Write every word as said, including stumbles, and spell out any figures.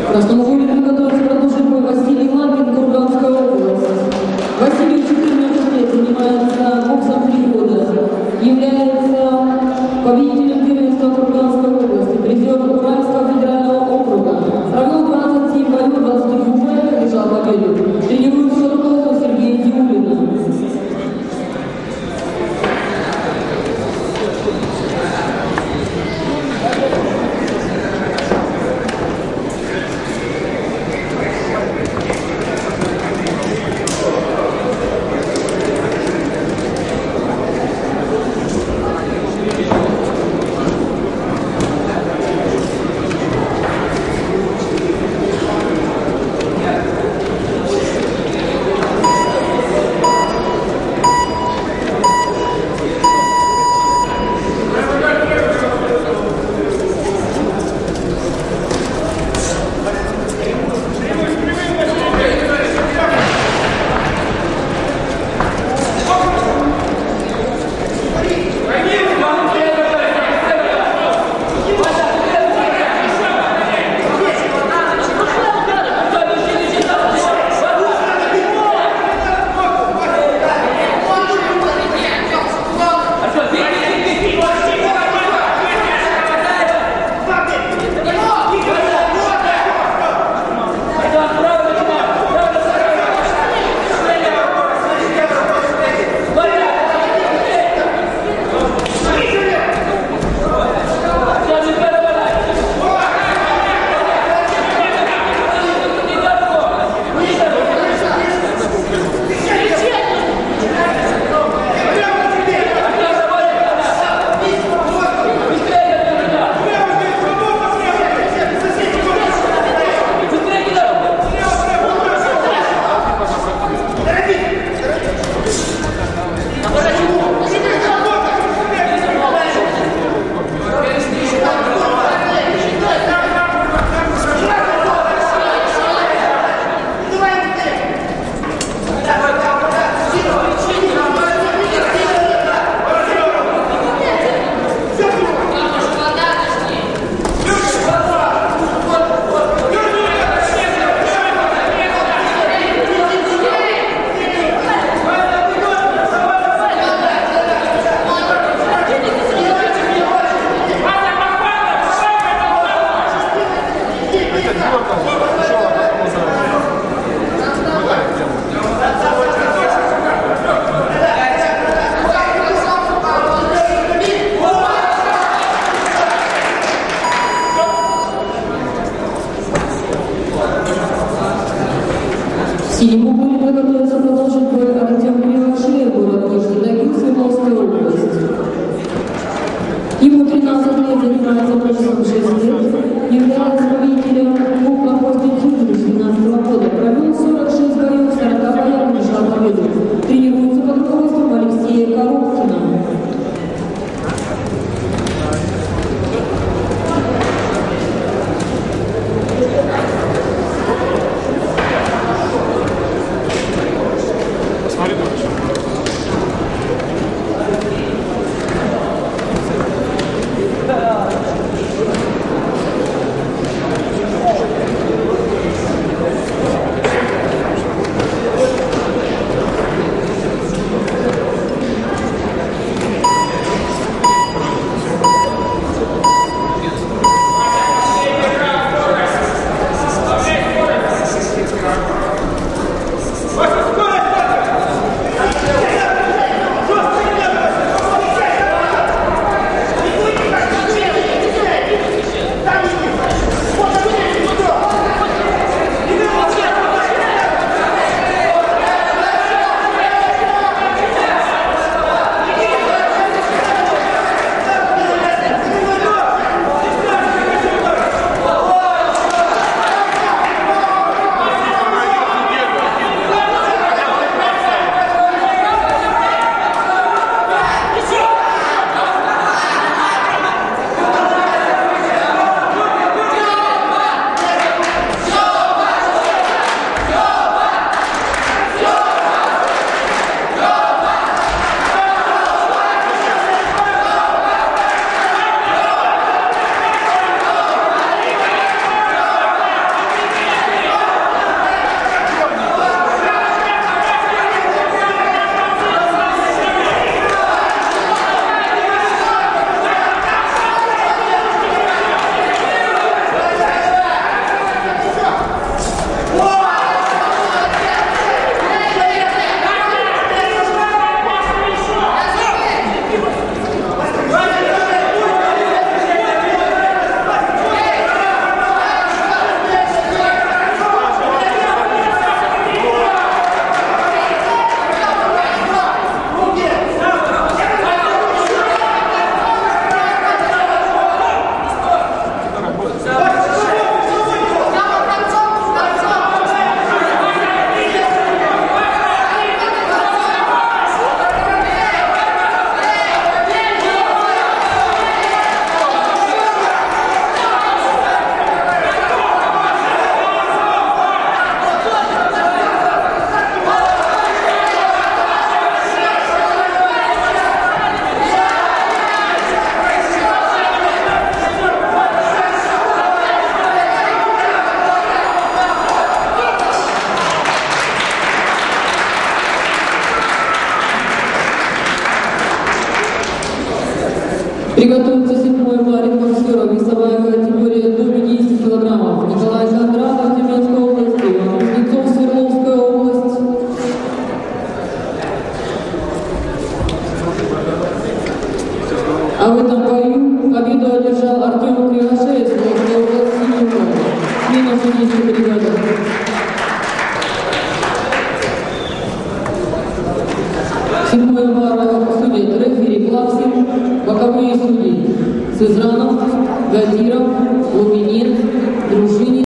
Красному будет готовиться продолжить бой Василий Лапин, Курганская область. Василий четырнадцать лет, занимается боксом три года. Является победителем первенства Курганской области, призер Уральского федерального округа. Провел двадцать семь боев, двадцать три боя, одержал победу. Тренируется руководство Сергея Диулина. Синему будет готовиться продолжить бой Артем Кривошеев, город Нижний Тагил, Свердловская область. Ему тринадцать лет, занимается боксом шесть лет, является победителем Кубка после две тысячи двенадцатого года. Провел сорок шесть боев, сорок боев, одержал победу. Тренируется под руководством Алексея Коробкина. Приготовится седьмой парень боксера, весовая категория до пятидесяти килограммов. Николай Кондратов, Тюменская область, Иван Кузнецов, Свердловская область. А в этом бою победу одержал Артем Кривошеев, Свердловская область, Синего. Смена судейской бригады. Седьмой бар судит рефери Плаксин, боковые судьи Сызранов, Гадиров, Лубинин, Дружинин.